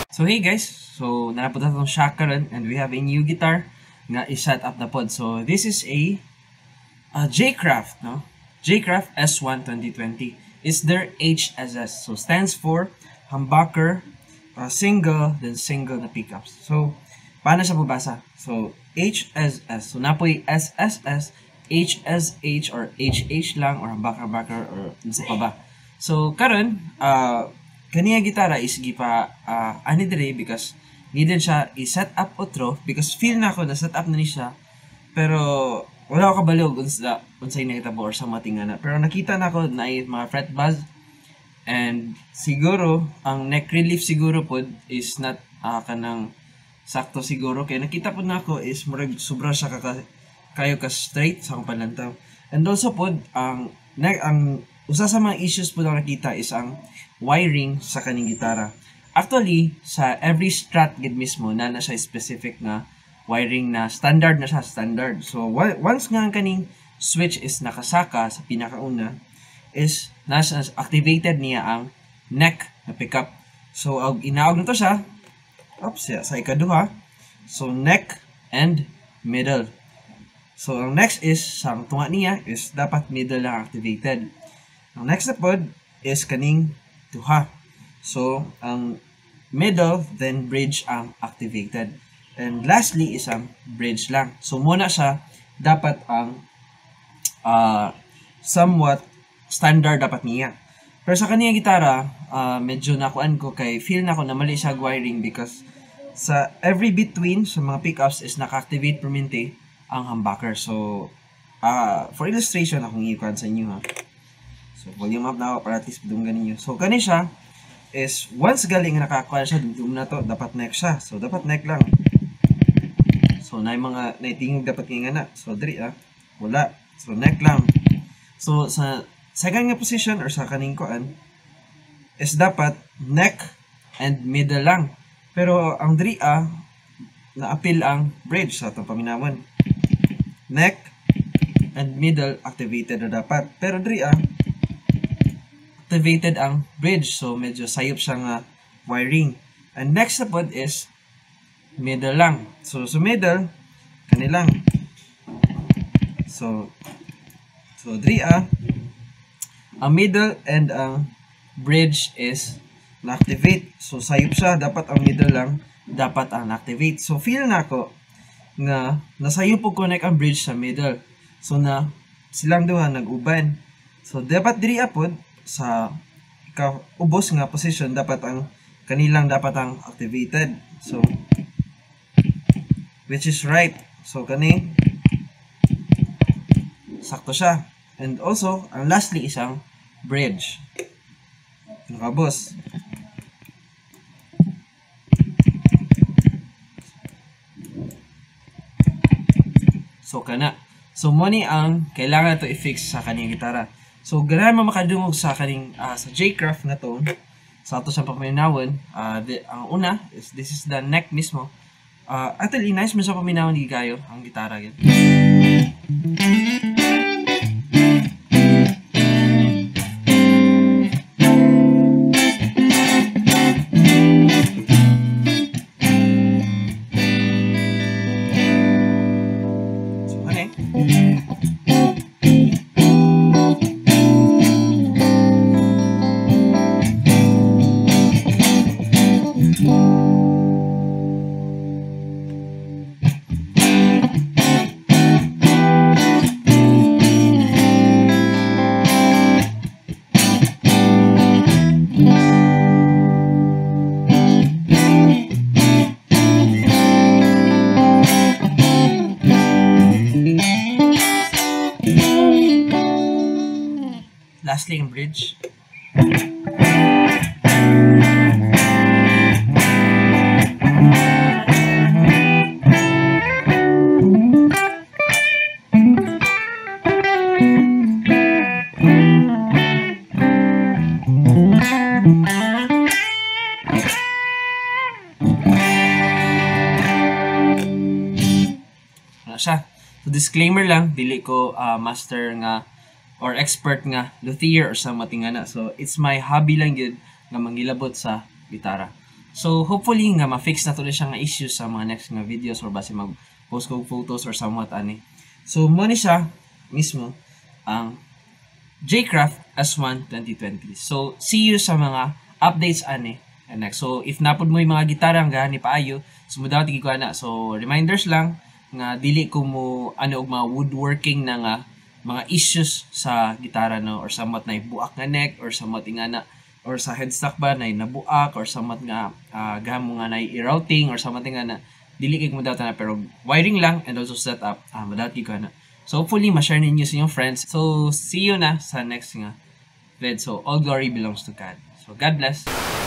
So hey guys, so nanapunta itong Shakaran and we have a new guitar nga i-set up na pod. So this is a J-Craft, no? J-Craft S1 2020 is their HSS. So stands for humbucker, single, then single na pickups. So paano siya bubasa? So HSS. So napoy SSS, HSH or HH lang or humbucker or nasa pa ba. So karon kaniya gitara is gipa ani dire because needed siya i-set up otro because feel na ako na set up na ni siya pero wala ako kabalog unsay nakitabo or sa matingana pero nakita na ako na mga fret buzz and siguro ang neck relief siguro pod is not kanang sakto siguro kay nakita pod na ako is murag sobra siya kayo ka straight sa akong panlantaw and also pod ang usa sa mga issues po na nakita is ang wiring sa kaning gitara. Actually, sa every strat gid mismo na siya specific na wiring na standard na siya, standard. So, once nga ang kaning switch is nakasaka sa pinakauna, is nasa activated niya ang neck na pickup. So, inaog na to siya, sa ikaduha. So, neck and middle. So, ang next is, sa tunga niya, is dapat middle lang activated. Ang next na pod is kaning duha. So, ang middle, then bridge ang activated. And lastly is ang bridge lang. So, muna siya, dapat ang somewhat standard dapat niya. Pero sa kaniya gitara, medyo nakuan ko kay feel na ko na mali siya wiring because sa every between sa mga pickups is naka-activate permanente ang humbucker. So, for illustration, akong ikuan sa inyo ha. So, volume up na ako para at least bidunggan ninyo. So, kani siya is once galing nakakuha siya, dum na to, dapat neck siya. So, dapat neck lang. So, na yung mga naitingog dapat nga na. So, diri wala. So, neck lang. So, sa second nga position or sa kaning kuan is dapat neck and middle lang. Pero, ang diri na-appeal ang bridge sa itong paminawan. Neck and middle activated na dapat. Pero, diri activated ang bridge. So, medyo sayop siyang wiring. And next na pod is middle lang. So, sa middle, kanilang. So, dri ang middle and ang bridge is na-activate. So, sayop siya. Dapat ang middle lang. Dapat ang na-activate. So, feel na ako na nasayop po connect ang bridge sa middle. So, na silang duha nag-uban. So, dapat diri pod sa ubos nga position dapat ang kanilang dapat ang activated. So, which is right. So, kani sakto siya. And also, ang lastly isang bridge. Nakabos. So, kana. So, money ang kailangan to i-fix sa kaniyang gitara. So, ganahan mo makadungog sa kaning sa J-Craft na to sa ato sa paminawan. Ang una is this is the neck mismo. Actually, nice mo sa paminawan di kayo ang gitara yun. So, okay. Lastly, ang bridge. Ano siya? So, disclaimer lang, dili ko master nga or expert nga luthier or sa matingana. So, it's my hobby lang yun nga mangilabot sa gitara. So hopefully nga ma-fix na to siya nga issues sa mga next nga videos or base mag-post ko photos or somewhat ani. So mo ni siya mismo ang Jcraft S1 2020. So see you sa mga updates ani next. So if napod mo yung mga gitara nga ni paayo, sumudawat ko na. So reminders lang nga dili ko mo ano og mga woodworking na nga mga issues sa gitara no, or somewhat na buak nga neck or somewhat nga na or sa headstock ba na nabuak or somewhat nga gamo nga na i-routing or somewhat nga na dili kay mo data na pero wiring lang and also setup madati ko na. So hopefully ma-share ninyo sa inyong friends. So see you na sa next nga vid. So all glory belongs to God. So God bless.